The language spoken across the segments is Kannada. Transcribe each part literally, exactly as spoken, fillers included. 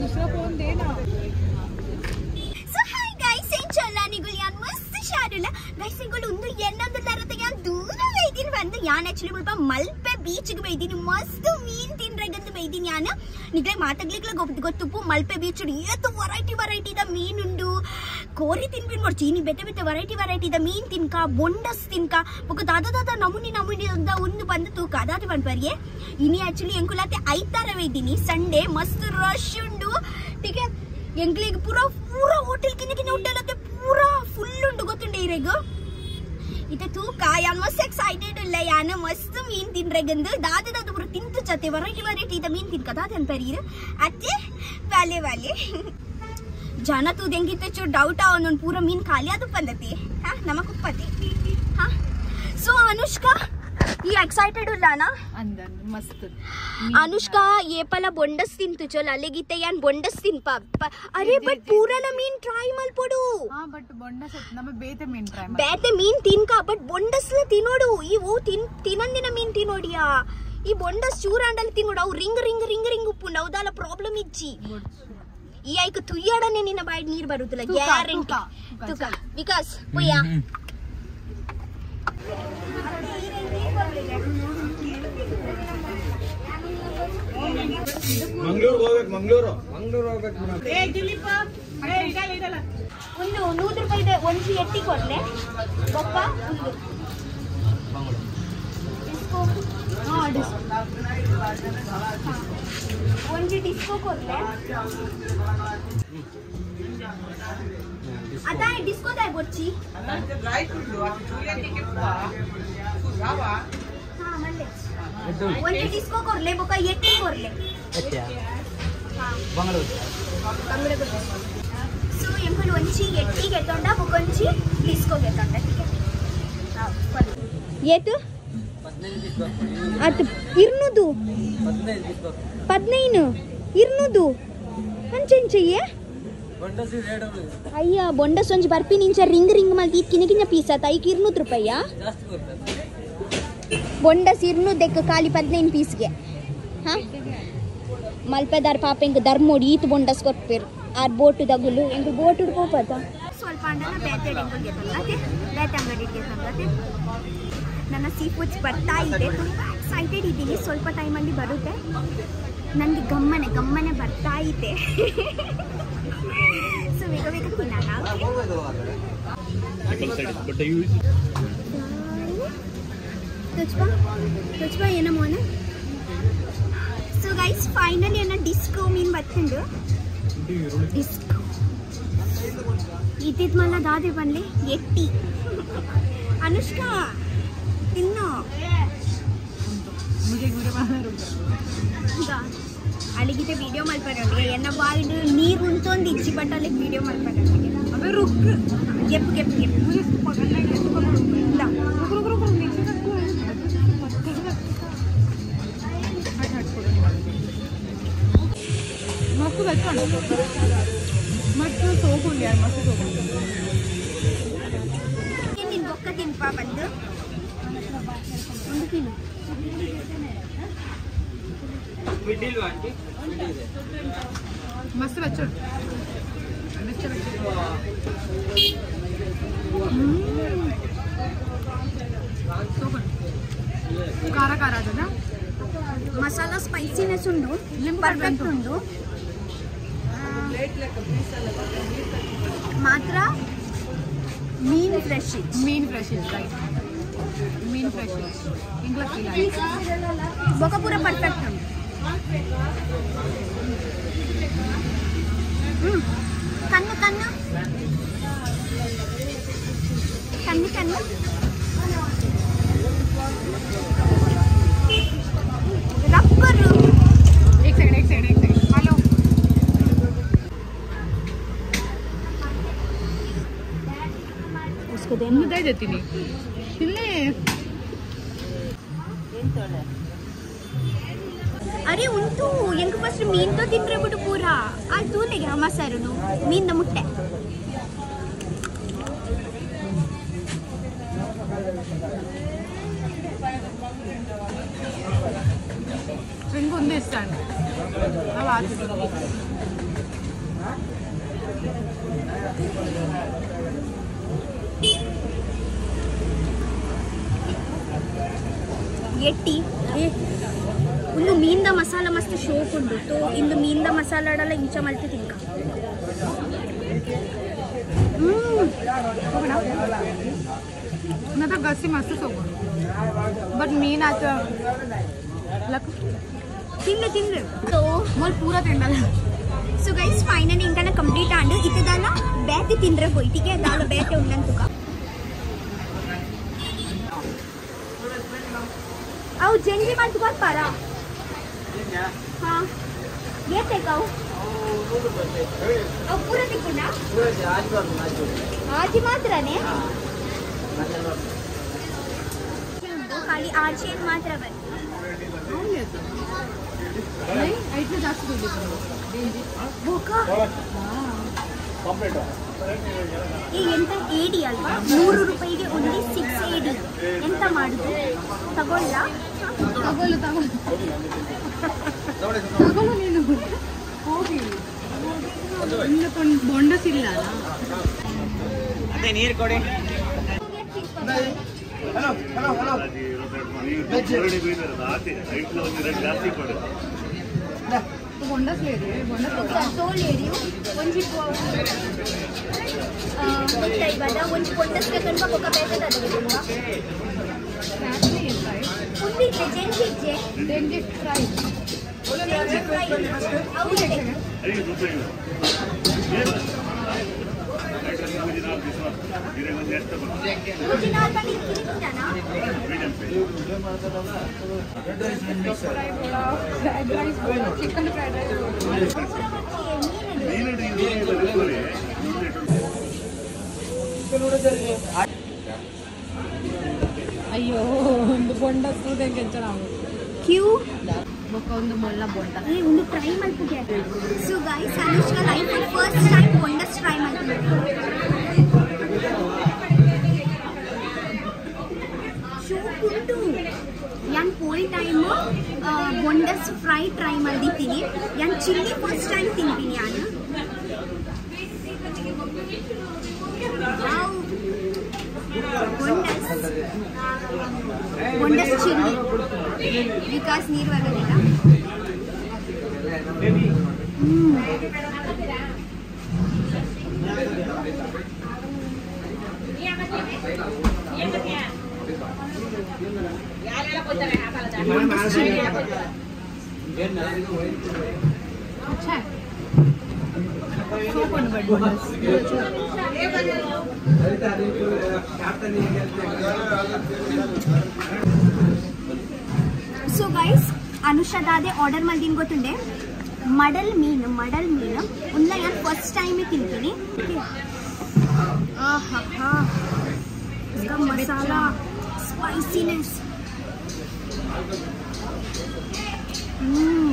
दूसरा फोन दे ना। So hi guys, ಏನ್ ಚಲ್ಲ ನಿಗಳು ಯಾನ್ ಮಸ್ತ್ ಶಾರುಲ್ಲ ಗೈಸ್ ನಿಗಳು ಒಂದು ಎನ್ನೊಂದು ತರತೆ ಯಾನ್ ದೂರ ಬೈದಿನಿ ಬಂದು ಯಾನ್ ಆಕ್ಚುಲಿ ಮುಲ್ಪ ಮಲ್ಪೆ ಬೀಚ್ ಗೆ ಬೈದಿನಿ ಮಸ್ತ್ ಮೀನ್ ತಿನ್ರಗಂದು ಬೈದಿನಿ ಯಾನ್ ನಿಗ್ಲೆ ಮಾತಾಗ್ಲಿಕ್ಲ ಗೊತ್ತು ಗೊತ್ತುಪ್ಪು ಮಲ್ಪೆ ಬೀಚ್ ಏತು ವೆರೈಟಿ ವೆರೈಟಿ ದ ಮೀನ್ ಉಂಡು ಕೋರಿ ತಿನ್ಬಿನ್ ಮಾಡಿ ಚೀನಿ ಬೆತೆ ಬೆತೆ ವೆರೈಟಿ ವೆರೈಟಿ ದ ಮೀನ್ ತಿನ್ಕ ಬೊಂಡಸ್ ತಿನ್ಕ ಬೊಕ ದಾದ ದಾದ ನಮೂನಿ ನಮೂನಿ ಅಂತ ಒಂದು ಬಂದು ತೂಕ ಅದಾದ ಬಂದ್ಬರ್ಗೆ ಇನಿ ಆಕ್ಚುಲಿ ಎಂಕುಲಾತೆ ಐತಾರ ಬೈದಿನಿ ಸಂಡೇ ಮಸ್ತ್ ರಶ್ ಉಂಡು ठीक है ಎಂಕ್ಲಿಗೆ ಪೂರಾ ಪೂರಾ ಹೋಟೆಲ್ ಕಿನ್ನ ಕಿನ್ನ ಹೋಟೆಲ್ ಅತ್ತೆ ಪೂರಾ ಫುಲ್ ಉಂಡು ಗೊತ್ತುಂಡೆ ಇರೆಗ ಇತ ತೂಕ ಯಾನ್ ಮಸ್ತ್ ಎಕ್ಸೈಟೆಡ್ ಇಲ್ಲ ಯಾನ ಮಸ್ತ್ ಮೀನ್ ತಿನ್ರೆಗಂದು ದಾದ ದಾದ ಪೂರ ತಿಂತು ಚತೆ ವೆರೈಟಿ ವೆರೈಟಿ ಇದ ಮೀನ್ ತಿನ್ಕ ದಾದ ಅನ್ಪರೀರ ಅತ್ತೆ ವಾಲೆ ವಾಲೆ ಜನ ತೂ ದೆಂಗಿತ ಚು ಡೌಟ್ ಅವನೊಂದು ಪೂರಾ ಮೀನ್ ಖಾಲಿ ಅದು ಬಂದತಿ ಹಾ ನಮಕ್ ಉಪ್ಪತಿ ಹಾ ಸೊ ಅನುಷ್ಕಾ ಈ ಎಕ್ಸೈಟೆಡ್ ಉಲ್ಲಾನಾ अंदर मस्त अनुष्का ये पला बोंडस तीन तुझो लाले गीते यान बोंडस तीन पाप अरे बट पूरा ना मीन ट्राई मल पड़ो हां बट बोंडस नम बेते मीन ट्राई मल बेते मीन तीन का बट बोंडस ले तीनोडु ई वो तीन तीनंदिನ मीन तीनोडिया ಈ बोंडस ಚೂರಾಂಡಲ್ಲಿ ತಿನ್ನೋಡು ಅವು ರಿಂಗ್ ರಿಂಗ್ ರಿಂಗ್ ರಿಂಗ್ ಉಪ್ಪುಂಡು ಅವದಲ್ಲ ಪ್ರಾಬ್ಲಮ್ ಇಜ್ಜಿ ಈ ಐಕ ತುಯ್ಯಾಡನೆ ನಿನ್ನ ಬಾಯಿ ನೀರು ಬರುತ್ತಲ್ಲ ಗ್ಯಾರಂಟಿ ತುಕ ವಿಕಾಸ್ ಪುಯ್ಯ ಮಂಗಳೂರು ಹೋಗ್ಬೇಕು ಮಂಗಳೂರು ಮಂಗಳೂರು ಹೋಗ್ಬೇಕು ಏ ದಿಲೀಪ ಏ ಇದಲ್ಲ ಇದಲ್ಲ ಒಂದು ನೂರು ರೂಪಾಯಿ ಇದೆ ಒಂಜಿ ಎಟ್ಟಿ ಕೊಡ್ಲೆ ಬೊಪ್ಪ ಒಂದು ಡಿಸ್ಕೋ ಹಾ ಡಿಸ್ಕೋ ಒಂಜಿ ಡಿಸ್ಕೋ ಕೊಡ್ಲೆ ಅದ ಡಿಸ್ಕೋ ದಾಯ್ ಬೊಚ್ಚಿ ರೈಟ್ ಉಂಡು ಅದು ಜೂಲಿಯನ್ ಗೆ ಪಾ ಸುಧಾವಾ ಹಾ ಮಲ್ಲೆ ಒಂಜಿ ಡಿಸ್ಕೋ ಕೊಡ್ಲೆ ಬೊಕ ಎಟ್ಟಿ ಕೊಡ್ಲೆ ಎಟ್ಟಿ ಹಾ ಮಂಗಳೂರು ಮಂಗಳೂರು ಸೊ ಎಂಪಲ್ ಒಂಜಿ ಎಟ್ಟಿ ಗೆತೊಂಡ ಬೊಕೊಂಜಿ ಡಿಸ್ಕೋ ಗೆತೊಂಡ ठीक है ಹಾ ಕೊಡ್ಲೆ ಏತು ಅದು ಇರ್ನುದು ಪದ್ನೈದು ಇರ್ನುದು ಅಂಚೆಂಚೆಯೇ ಅಯ್ಯ ಬೊಂಡಸ್ ಒಂಜಿ ಬರ್ಪಿ ನಿಂಚ ರಿಂಗ್ ರಿಂಗ್ ಮಲ್ತಿ ಕಿನ ಕಿನ ಪೀಸ್ ಆತ ಐಕ್ ಇರ್ನೂರು ರೂಪಾಯಿಯ ಬೊಂಡಸ್ ಇರ್ನುದೆಕ್ ಖಾಲಿ ಪದ್ನೈದು ಪೀಸ್ಗೆ ಹಾ ಮಲ್ಪೆದಾರ್ ಪಾಪ ಎಂಕ್ ಧರ್ಮೋಡಿ ಈತ್ ಬೊಂಡಸ್ ಕೊಟ್ಪೇರು ಆರ್ ಬೋಟು ದಗುಲು ಎಂಕ್ ಬೋಟು ಹೋಗ್ಬೋದ ಸ್ವಲ್ಪ ಅಂಡನ ಬೇತೆ ಡೆಂಗಲ್ಗೆ ತಂಗತೆ ಬೇತೆ ಅಂಗಡಿಗೆ ತಂಗತೆ ನನ್ನ ಸೀ ಫುಡ್ಸ್ ಬರ್ತಾ ಇದೆ ತುಂಬ ಎಕ್ಸೈಟೆಡ್ ಇದ್ದೀನಿ ಸ್ವಲ್ಪ ಟೈಮಲ್ಲಿ ಬರುತ್ತೆ ನನಗೆ ಗಮ್ಮನೆ ಗಮ್ಮನೆ ಬರ್ತಾ ಇದೆ ಸೊ ಬೇಗ ಬೇಗ ತಿನ್ನೋಣ ತುಚ್ಬಾ ತುಚ್ಬಾ ಏನ ಮೋನೆ ಸೊ ಗೈಸ್ ಫೈನಲಿ ಏನ ಡಿಸ್ಕೋ ಮೀನ್ ಬತ್ತುಂಡು ಡಿಸ್ಕೋ ಇದ್ದಿದ್ ಮಲ್ಲ ದಾದೆ ಬನ್ಲಿ ಎಟ್ಟಿ ಅನುಷ್ಕಾ ತಿನ್ನೋ ಅಲ್ಲಿಗಿದ್ದೆ ವಿಡಿಯೋ ಮಲ್ಪರಂడి ಎನ್ನ ಬಾಯಿಡು ನೀರು ಉಂಟೊಂದು ಇಚ್ಚಿ ಬಟ್ಟಲ್ಲಿ ವಿಡಿಯೋ ಮಲ್ಪರಂడి ಅವೆ ರುಕ್ ಗೆಪ್ ಗೆಪ್ ಗೆಪ್ ಇಲ್ಲ ರುಕ್ ರುಕ್ ರುಕ್ ಮಸ್ತ್ ಬೆಚ್ಚಂಡು ಮತ್ತು ಸೋಗುಂಡಿ ಯಾರು ಮಸ್ತ್ ಸೋಗುಂಡಿ ನಿನ್ನ ಬೊಕ್ಕ ತಿನ್ಪ ಬಂದು ಒಂದು ಕಿಲೋ मस्त बच्चों ಕಾರ ಕಾರ ಅದನ್ನ ಮಸಾಲಾ ಸ್ಪೈಸಿನೆಸ್ ಉಂಡು ಪರ್ಫೆಕ್ಟ್ ಉಂಡು ಮಾತ್ರ ಮೀನ್ ಫ್ರೆಶ್ ಮೀನ್ ಫ್ರೆಶ್ ರೈಟ್ ಮೀನ್ ಫ್ರೆಶ್ ಇಂಗ್ಲಿಷ್ ಬೊಕ ಪೂರ ಪರ್ಫೆಕ್ಟ್ ಉಂಡು ಹ್ಮ್ ಕಣ್ಣು ಕಣ್ಣು ಕಣ್ಣು ಕಣ್ಣು ರಬ್ಬರು एक सेकंड एक सेकंड एक सेकंड हेलो उसको देना दे देती नहीं इल्ले ಅರೆ ಉಂಟು ಎಂಕ್ ಫಸ್ಟ್ ಮೀನ್ ತೋ ತಿನ್ರೆ ಬಿಟ್ಟು ಪೂರ ಆ ತೂಲೆಗೆ ಹಮಸಾರುನು ಮೀನ್ ಮುಟ್ಟೆ ರಿಂಗ್ ಒಂದೇ ಇಷ್ಟ ಅವ ಎಟ್ಟಿ ಒಂದು ಮೀನ್ದ ಮಸಾಲ ಮಸ್ತ್ ಶೋಕ್ ಉಂಟು ತೋ ಇಂದು ಮೀನ್ದ ಮಸಾಲ ಆಡಲ್ಲ ಇಂಚ ಮಲ್ತಿ ತಿನ್ಕ ना तो गसी मस्त सोगो बट मीन आता लक ತಿನ್ಲೆ ತಿನ್ಲೆ तो मोर पूरा तिंडल ಸೊ ಗೈಸ್ ಫೈನಲಿ ಇಂಕನ ಕಂಪ್ಲೀಟ್ ಆಂಡು ಇತ್ತದಾಲ ಬೇತೆ ತಿಂದ್ರೆ ಹೋಯ್ತಿಗೆ ದಾಲ ಬೇತೆ ಉಂಡಂತುಕ ಅವು ಜಂಗಿ ಮಾಡ್ತು ಬರ್ತಾರ ಹಾ ಏತೆ ಕಾವು ಅವು ಪೂರ ತಿಕ್ಕೊಂಡ ಆಜಿ ಮಾತ್ರನೇ ಖಾಲಿ ಆಜಿ ಮಾತ್ರ ಬರ್ नहीं इतने जास्त बोलते ಬೋಕಾ ಈ ಎಂತ ಏಡಿ ಅಲ್ವಾ ನೂರು ರೂಪಾಯಿಗೆ ಒಂದು ಸಿಕ್ಸ್ ಏಡಿ ಎಂತ ಮಾಡುದು ತಗೊಳ್ಳ ತಗೊಳ್ಳು ತಗೊಳ್ಳು ತಗೊಳ್ಳು ನೀನು ಹೋಗಿ ಇನ್ನೊಂದು ಬೊಂಡಸ್ ಇಲ್ಲ ಅಲ್ಲ ಅದೇ ನೀರು ಕೊಡಿ ಹಲೋ ಹಲೋ ಹಲೋ ಬೊಂಡಸ್ లేదు ಬೊಂಡಸ್ ತೋಲೇಡಿ ಒಂಜಿ ಗೊತ್ತಾಯ್ಬದ ಒಂಜಿ ಪೊಂಡಸ್ಗೆ ಕನ್ಪ ಬೊಕ ಬೇತೆ ತದಗಿಲ್ಲ ರಾತ್ರಿ ಇಲ್ಲ ಉಂದಿದ್ದೆ ಜೆಂಜಿಜ್ಜೆ ಡೆಂಜಿ ಫ್ರೈ ಜೆಂಜಿ ಫ್ರೈ ಅವಳಿದೆ ಮುಜಿನಾಲ್ ಬನ್ನಿ ಕಿರಿಕಿರನಾ fried rice chicken fried rice ಅಯ್ಯೋ ಒಂದು ಬೊಂಡ ಸೂದೆ ಕೆಂಚನ ಕ್ಯೂ ಬೊಕ್ಕ ಒಂದು ಮೊಲ್ಲ ಬೊಂಡ ಈ ಒಂದು ಟ್ರೈ ಮಾಡ್ತಿದ್ದೆ so guys Anushka life first time ಬೊಂಡಸ್ ಟ್ರೈ ಮಾಡ್ತಿದ್ದೆ ಶೋಕ್ ಉಂಟು ಯಾನ್ ಪೋಲ್ ಟೈಮ್ ಬೊಂಡಸ್ ಫ್ರೈ ಟ್ರೈ ಮಾಡಿದ್ದೀನಿ ಯಾನ್ ಚಿಲ್ಲಿ ಫಸ್ಟ್ ಟೈಮ್ ತಿಂತೀನಿ ನಾನು ಬೊಂಡಸ್ ಬೊಂಡಸ್ ಚಿಲ್ಲಿ ವಿಕಾಸ್ ನೀರು ಬರೋದಿಲ್ಲ अच्छा है सोपन बड ಸೊ ಗೈಸ್ ಅನುಷಾ ದಾದೆ ಆರ್ಡರ್ ಮಾಡಿದೀನಿ ಗೊತ್ತುಂಡೆ ಮಡಲ್ ಮೀನು ಮಡಲ್ ಮೀನು ಉನ್ನ ನಾನು ಫಸ್ಟ್ ಟೈಮ್ ತಿಂತೀನಿ ಆಹಾ ಹಾ ಮಸಾಲಾ ಸ್ಪೈಸಿನೆಸ್ ಹ್ಮ್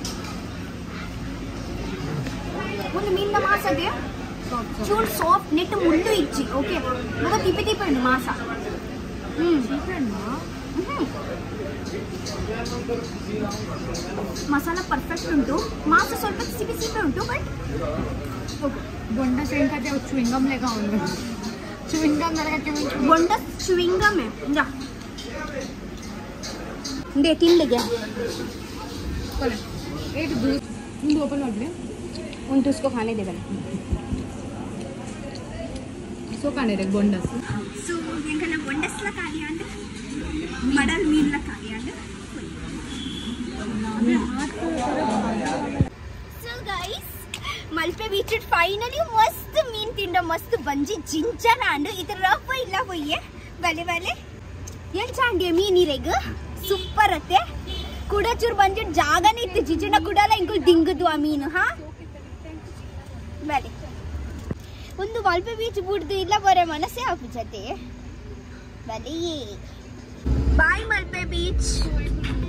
ಒಂದು ಮೀನಿನ ಮಾಸಗೆ ಚೂರು ಸಾಫ್ಟ್ ನೆಟ್ ಮುಳ್ಳು ಇಚ್ಚಿ ಓಕೆ ಮತ್ತೆ ತಿಪ್ಪಿ ತಿಪ್ಪಿ ಉಂಟು ಮಾಸ ಹ್ಮ್ ಮಸಾಲ ಪರ್ಫೆಕ್ಟ್ ಉಂಟು ಮಾಸ ಸ್ವಲ್ಪ ಸಿಪಿ ಸಿಪಿ ಉಂಟು ಬಟ್ ಬೊಂಡ ಸೇಂಕತೆ ಚುವಿಂಗಮ್ ಲೆಕ್ಕ ಉಂಟು ಚುವಿಂಗಮ್ ನರಕ ಬೊಂಡ ಚುವಿಂಗಮ್ ಇಂದ ಇಂದೆ ತಿಂಡಿಗೆ एक दूध दूध ओपन कर ले उन तो उसको खाने देगा सो खाने रे बोंडस सो इंकना बोंडस ला खाली अंड मडल मीन ला खाली and so guys Malpe beach finally मस्त मीन तिंड मस्त बंजी जिंचर अंड इधर रफ ಇಲ್ಲ ಹೋಯೆ ಬಲೆ ಬಲೆ ಏನ್ ಚಾಂಡಿ ಮೀನ್ ಇರೆಗ ಸೂಪರ್ ಅತ್ತೆ ಕುಡಚೂರ್ ಬಂಜೆ ಜಾಗನೇ ಇತ್ತು ಜಿಜುನ ಕುಡಲ್ಲ ಇಂಕುಲ್ ದಿಂಗದು ಆ ಮೀನು ಹಾ ಬಲೆ ಒಂದು ಮಲ್ಪೆ ಬೀಚ್ ಬಿಡ್ದು ಇಲ್ಲ ಬರೋ ಮನಸ್ಸೇ ಆಪುಜತೆ ಬಲೆ ಬಾಯ್ ಮಲ್ಪೆ ಬೀಚ್